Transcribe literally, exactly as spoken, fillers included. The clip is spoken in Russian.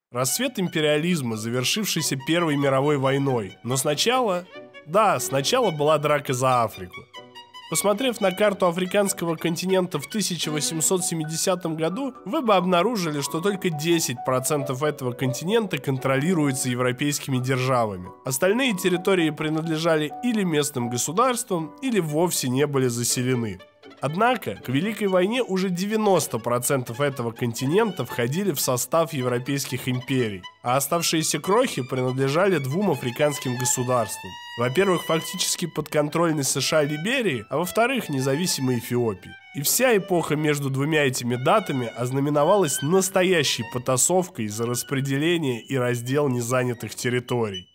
Рассвет империализма, завершившийся Первой мировой войной. Но сначала... Да, сначала была драка за Африку. Посмотрев на карту африканского континента в тысяча восемьсот семидесятом году, вы бы обнаружили, что только десять процентов этого континента контролируется европейскими державами. Остальные территории принадлежали или местным государствам, или вовсе не были заселены. Однако, к Великой войне уже девяносто процентов этого континента входили в состав европейских империй, а оставшиеся крохи принадлежали двум африканским государствам. Во-первых, фактически подконтрольной США Либерии, а во-вторых, независимой Эфиопии. И вся эпоха между двумя этими датами ознаменовалась настоящей потасовкой за распределение и раздел незанятых территорий.